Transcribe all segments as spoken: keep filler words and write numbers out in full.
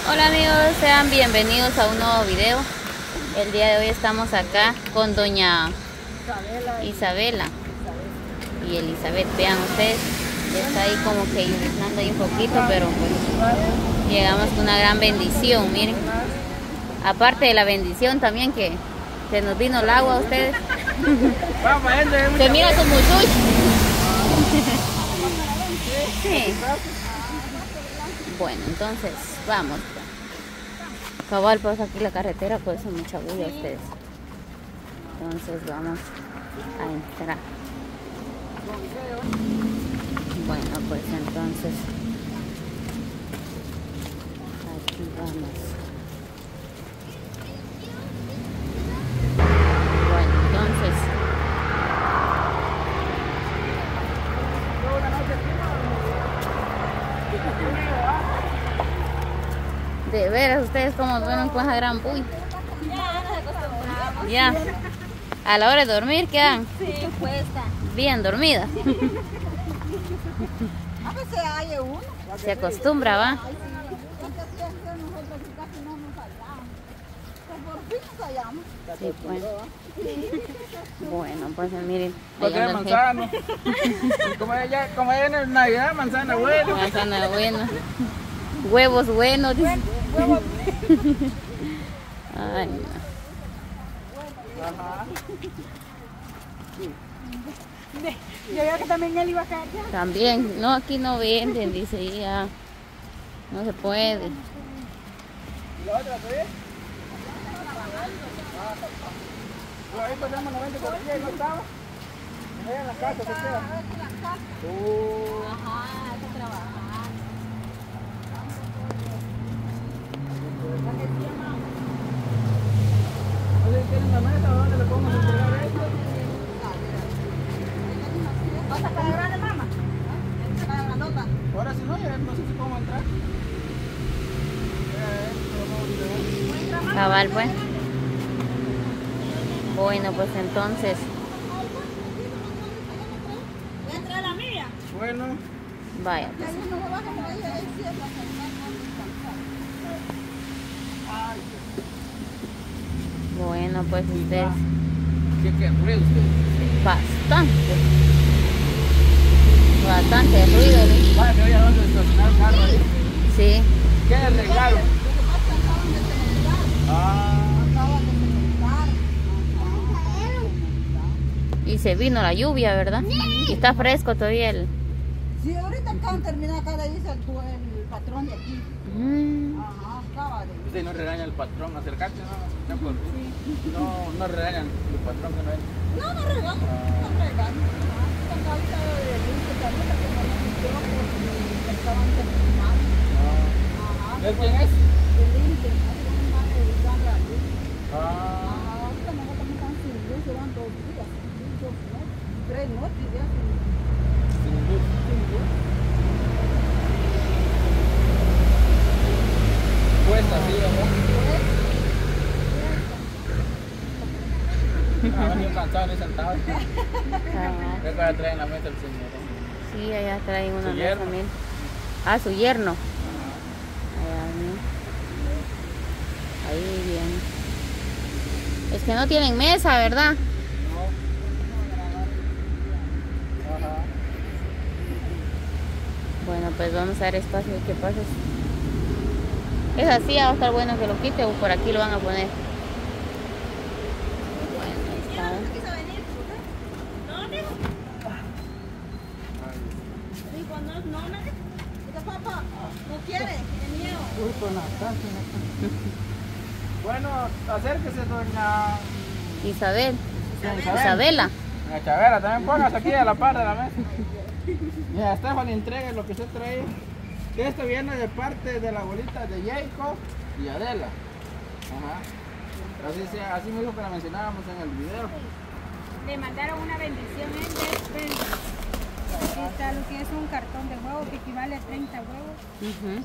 Hola amigos, sean bienvenidos a un nuevo video. El día de hoy estamos acá con doña Isabela, Isabela y Elizabeth. Vean ustedes, está ahí como que iluminando ahí un poquito, pero pues llegamos con una gran bendición. Miren, aparte de la bendición también que se nos vino el agua a ustedes. Se mira como sushi. Sí. Bueno, entonces vamos. Cabal, pues aquí la carretera, pues son mucha bulla ustedes. Entonces vamos a entrar. Bueno, pues entonces aquí vamos. Bueno, entonces de veras ustedes como duermen con esa gran bulla. Ya, a la hora de dormir quedan sí, cuesta. Bien dormidas. A veces hay uno. Se acostumbra, va. Ay, sí. Nosotros casi no nos fallamos. Pues por fin nos fallamos. Sí, pues. Bueno, pues miren. Porque es manzana. Como ella, como ella en Navidad, manzana buena. Manzana buena. Huevos buenos. Bueno, huevos. Ay, no. Ajá. Yo creo que también él iba a caer ya. También, no, aquí no venden, dice ya. No se puede. ¿Y la otra todavía? Pues ahí pasamos noventa por día y no estaba. Allá en la casa se queda. Uh. Ajá, hay que trabajar. ¿Dónde tienen la mesa? ¿Dónde le podemos entregar esto? ¿Vas a sacar la grande, mamá? ¿Vas a sacar la grandota? Ahora si no, ya no sé si podemos entrar. Cabal, pues. Bueno, pues entonces. ¿Voy a entrar a la mía? Bueno. Vaya, pues. Bueno, pues ustedes. ¿Qué qué ruido ustedes? Bastante. Bastante ruido, ¿no? Vaya, que vaya a dónde estacionar el carro ahí. Sí. ¿Qué le arreglaron? Ah. Y se vino la lluvia, ¿verdad? Y está fresco todavía el... Sí, ahorita acaban de terminar, acá le dice el, el patrón de aquí. Mm. Ajá, acaba de. Usted no regaña al patrón, acercarte, no, no, no, no regañan al patrón que no es. No, no regaño, no regaño. Acá ahorita de limpio también, porque no me hicieron porque estaban terminando. Ajá. ¿Ves quién es? De limpio, así como más de Sandra Luz. Ah. Ajá, ahorita nosotros también están sin luz, llevan dos días, dos noches, tres noches ya sin luz. Sin luz. Sin luz. Cuesta, sí, ¿verdad? Ah, bien cansado, ni sentado. Ah, Creo que va a traer en la mesa el señor. sí, allá traen una Su mesa yerno. también. Ah, su yerno. Allá, bien. Ahí bien. Es que no tienen mesa, ¿verdad? No. Ajá. Bueno, pues vamos a dar espacio y qué pasa. Es así, va a estar bueno que lo quite o por aquí lo van a poner. Bueno, ahí está. quiso venir? ¿No, dijo? Dijo, no, no, me dijo. Dice, papá, no quiere, tiene miedo. Uy, con la casa. Bueno, acérquese, doña Isabel. Isabel. Isabela. Doña Chavera, también póngase aquí a la par de la mesa. Mira, Stephanie, entregue lo que usted trae. Que esto viene de parte de la abuelita de Jacob y Adela. Ajá. Así, sea, así mismo que la mencionábamos en el video. Le mandaron una bendición en de Aquí está lo que es un cartón de huevos que equivale a treinta huevos. Uh-huh.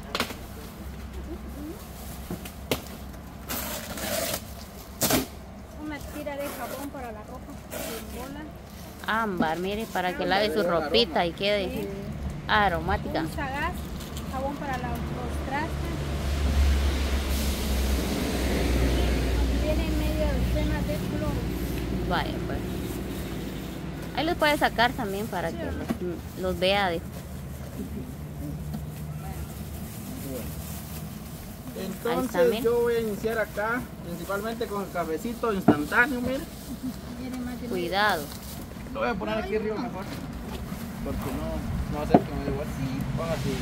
Una tira de jabón para la ropa en bola. Ámbar, mire, para que lave su ropita y quede Sí. aromática. Un sagaz, jabón para la- los trastes. Vaya, pues. Ahí los puede sacar también para que los, los vea. De... Entonces está, yo voy a iniciar acá, principalmente con el cafecito instantáneo, mire. Cuidado. Lo voy a poner aquí arriba mejor, porque no, no va a ser que me dé así, ponga así.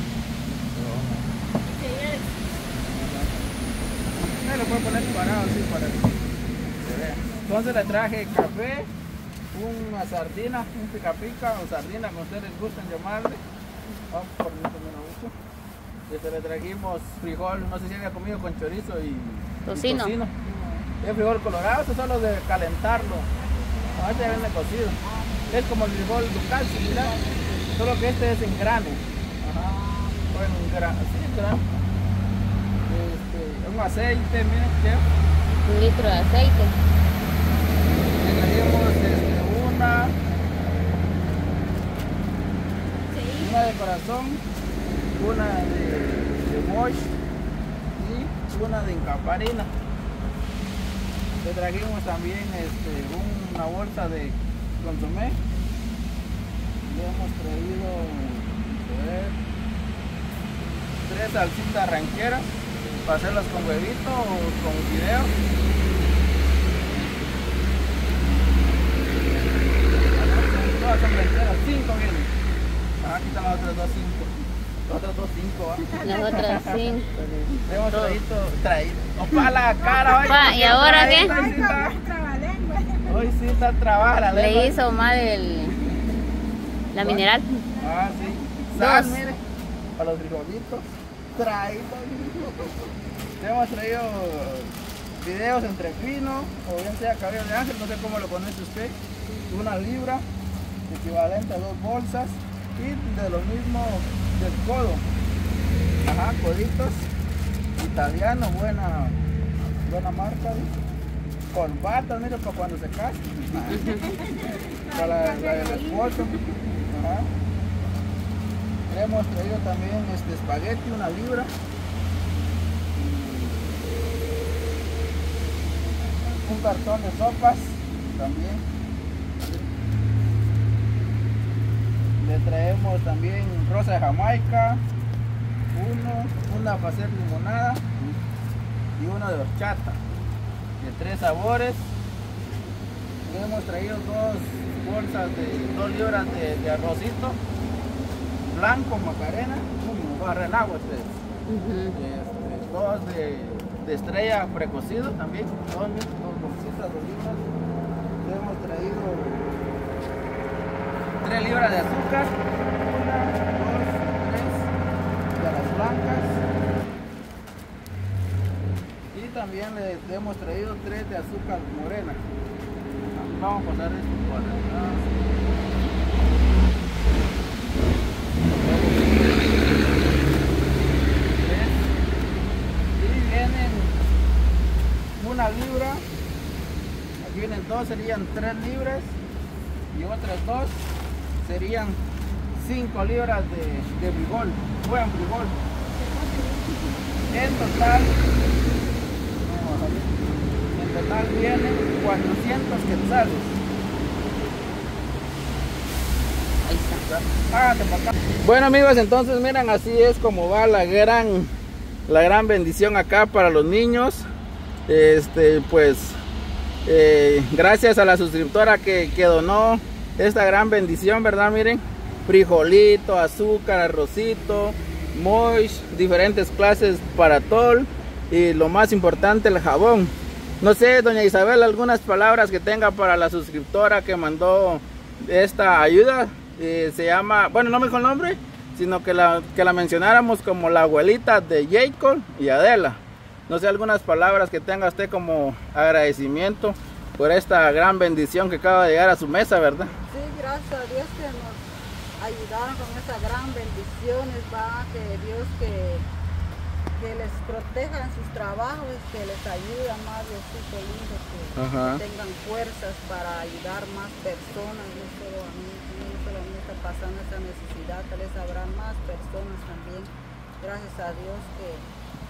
No lo puedo poner parado así para que se vea. Entonces le traje café, una sardina, un pica pica o sardina, como ustedes gusten llamarle. Vamos por el mucho. Este, le trajimos frijol, no sé si había comido con chorizo y tocino. Y tocino. Es frijol colorado, esto es solo de calentarlo. A este ya viene cocido. Es como el frijol ducal, similar, solo que este es en grano. Ajá. Bueno, en grano, sí, en grano. Este, un aceite, miren, ¿qué? Un litro de aceite. Le trajimos este, una, una de corazón, una de, de mosh y una de incaparina. Le trajimos también este, una bolsa de consomé. Le hemos traído a ver, tres salsitas rancheras para hacerlas con huevito o con fideo. Todas son rancheras, cinco vienen. Ah, aquí están las otras dos, cinco. Las otras dos, cinco. ¿Ah? Las otras cinco. Le hemos traído, traído. Opa, la cara, oye, Pa, ¿y ahora qué? Hoy sí está, hoy sí está trabada la lengua. Le hizo mal el, la mineral. Ah, sí. Sal, mire, para los frijolitos. Traído. Te hemos traído videos entre pino, o bien sea cabello de ángel, no sé cómo lo conoce usted. Una libra, equivalente a dos bolsas. Y de lo mismo del codo. Ajá, coditos. Italiano, buena, buena marca. ¿Sí? Corbatas, mire, para cuando se case. Para la, la del esposo. Ajá. Hemos traído también este espagueti, una libra. Un cartón de sopas también. Le traemos también rosa de Jamaica, uno, una para hacer limonada y una de horchata, de tres sabores. Le hemos traído dos bolsas de dos libras de, de arrocito blanco, macarena, uh, barra en agua ustedes. Uh-huh. este, dos de, de estrella precocido también, dos, dos bolsitas, dos libras. Le hemos traído tres libras de azúcar, una, dos, tres de las blancas, y también le, le hemos traído tres de azúcar morena. Vamos a pasar esto por acá. Y vienen una libra, aquí vienen dos, serían tres libras, y otras dos serían cinco libras de, de frijol, buen frijol. En total, en total vienen cuatrocientos quetzales. Ahí está. Hágate para acá. Bueno amigos, entonces miren, así es como va la gran, la gran bendición acá para los niños. Este, pues, eh, gracias a la suscriptora que, que donó esta gran bendición, ¿verdad? Miren, frijolito, azúcar, arrocito, mosh, diferentes clases para tol y lo más importante, el jabón. No sé, doña Isabel, algunas palabras que tenga para la suscriptora que mandó esta ayuda. Eh, se llama, bueno, no me dijo el nombre, sino que la, que la mencionáramos como la abuelita de Jacob y Adela. No sé, algunas palabras que tenga usted como agradecimiento por esta gran bendición que acaba de llegar a su mesa, ¿verdad? Sí, gracias a Dios que nos ayudaron con esa gran bendiciones, va, que Dios que, que les proteja en sus trabajos, que les ayuda más, Diosito lindo, que, que tengan fuerzas para ayudar más personas, no solo a mí, no solo a mí está pasando esa necesidad, tal vez habrá más personas también, gracias a Dios que,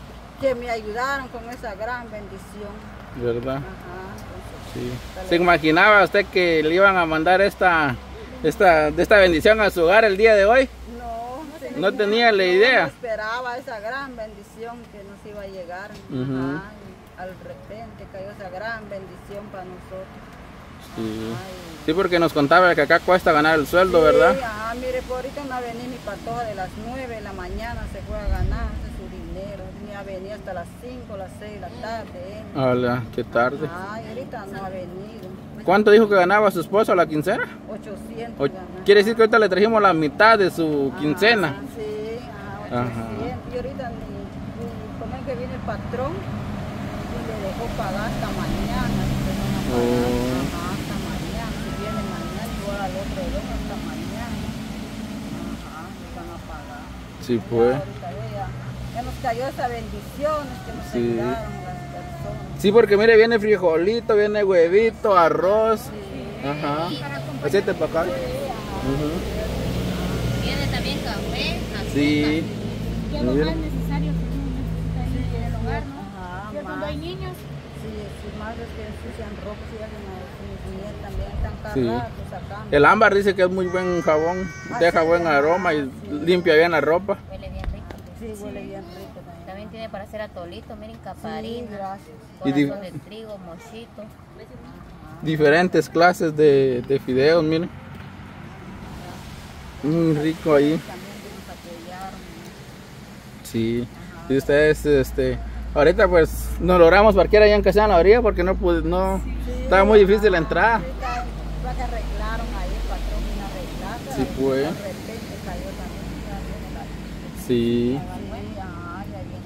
que me ayudaron con esa gran bendición. ¿Verdad? Ajá, Sí. ¿Se imaginaba usted que le iban a mandar esta, esta, esta bendición a su hogar el día de hoy? No, sí, No tenía la idea. No esperaba esa gran bendición que nos iba a llegar. Ujú. Ajá, y al repente cayó esa gran bendición para nosotros. Sí. Ay. Sí, porque nos contaba que acá cuesta ganar el sueldo, Sí, ¿verdad? ajá, mire, por ahorita no ha venido mi patoja de las nueve de la mañana, se fue a ganar su dinero. Ni ha venido hasta las cinco, las seis de la tarde. ¿eh? Hola, qué tarde. Ay, ahorita no ha venido. ¿Cuánto dijo que ganaba su esposo a la quincena? ochocientos. O- ganaba. quiere decir que ahorita le trajimos la mitad de su Ajá, quincena. sí, ajá, Ajá. ochocientos. Y ahorita ni, ni como es que viene el patrón y le dejó pagar hasta mañana. Se van a pagar, Oh. ajá, hasta mañana. Si viene mañana, igual al otro día hasta mañana. Ajá, le van a pagar. Sí, Ya pues. ahorita ya, ya nos cayó esa bendición que nos Sí. ayudaron las personas. Sí, porque mire, viene frijolito, viene huevito, arroz. Sí. Ajá. Aceite para acá. Ujú. Viene también café, azúcar. Sí. Que es lo Mira. más necesario que uno necesita ahí en el hogar, ¿no? Ajá, Yo cuando más. hay niños, Sí, sí, más es que ensucian ropa, sí, hacen a mis nietas también están Sí. cargados sacando. El ámbar dice que es muy buen jabón, Ah, deja sí, buen ah, aroma y sí. limpia bien la ropa. Huele bien rico. Sí, huele bien rico también. También tiene para hacer atolito, miren, Sí, caparina, gracias. Y di- corazón de trigo, mochito. Diferentes clases de, de fideos, miren. Muy rico ahí. También que nos apoyaron. Sí. Y ustedes, este, ahorita pues nos logramos parquear allá en Casa en la orilla porque no pude, no, estaba muy difícil la entrada. Sí, está- fue que arreglaron ahí, el patrón vino a arreglar. pero Sí, pues. De repente cayó también, ya viene la lluvia. Sí. Sí, ajá, ya viene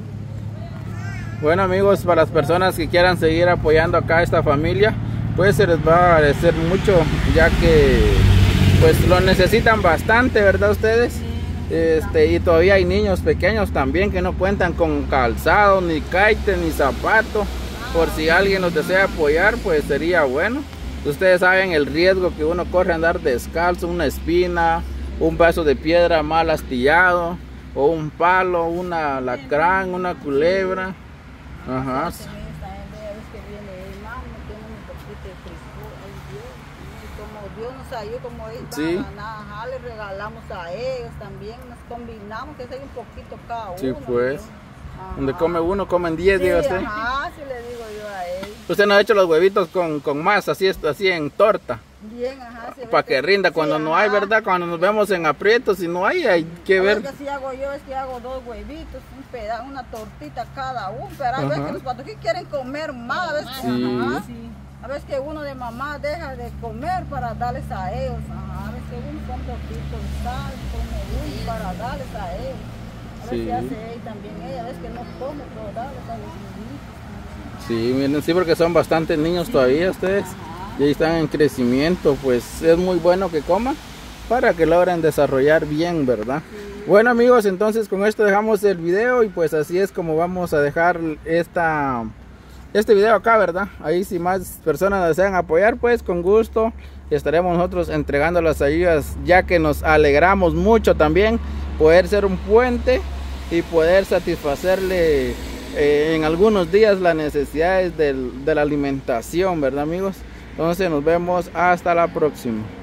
la lluvia. Bueno amigos, para las personas que quieran seguir apoyando acá a esta familia, pues se les va a agradecer mucho, ya que pues lo necesitan bastante, ¿verdad ustedes? Este, y todavía hay niños pequeños también que no cuentan con calzado, ni caite, ni zapato. Por si alguien los desea apoyar, pues sería bueno. Ustedes saben el riesgo que uno corre a andar descalzo, una espina, un vaso de piedra mal astillado, o un palo, una alacrán, una culebra. Ajá. Sí, también vez que viene, hermano, tiene un poquito de frijol, ay Dios, y como Dios nos ayudó, como ellos Sí. van a ganar, ajá, le regalamos a ellos también, nos combinamos, que sea un poquito cada uno. Sí, pues. Ajá. Donde come uno, comen diez, Sí, diga usted. ajá, sí le digo yo a él. Usted no ha hecho los huevitos con, con masa, así, así en torta, Bien, ajá. sí, para ves que rinda cuando sí, no hay, ajá. ¿verdad? Cuando nos vemos en aprietos, si no hay, hay que A ver. ver, que si hago yo es que hago dos huevitos, un pedazo, una tortita cada uno, pero a veces Ajá. que los patojí quieren comer más, a veces, Sí. ajá. sí. A veces que uno de mamá deja de comer para darles a ellos, ajá. A veces que uno come poquito de sal, come uno para darles a ellos. A veces Sí. hace él también ella, a veces que no come, pero darles a los niñitos. Sí, miren, sí, porque son bastantes niños todavía ustedes. Y ahí están en crecimiento, pues es muy bueno que coman para que logren desarrollar bien, ¿verdad? Bueno amigos, entonces con esto dejamos el video y pues así es como vamos a dejar esta, este video acá, ¿verdad? Ahí si más personas desean apoyar, pues con gusto estaremos nosotros entregando las ayudas, ya que nos alegramos mucho también poder ser un puente y poder satisfacerle eh, en algunos días las necesidades del- de la alimentación, ¿verdad amigos? Entonces nos vemos hasta la próxima.